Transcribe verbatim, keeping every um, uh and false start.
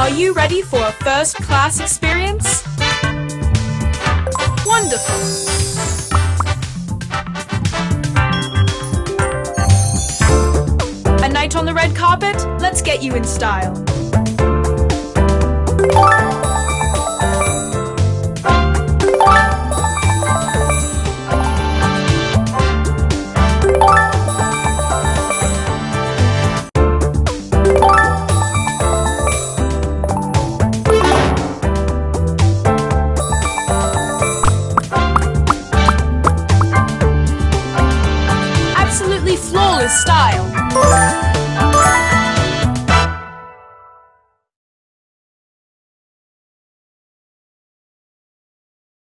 Are you ready for a first-class experience? Wonderful! A night on the red carpet? Let's get you in style. Absolutely flawless style.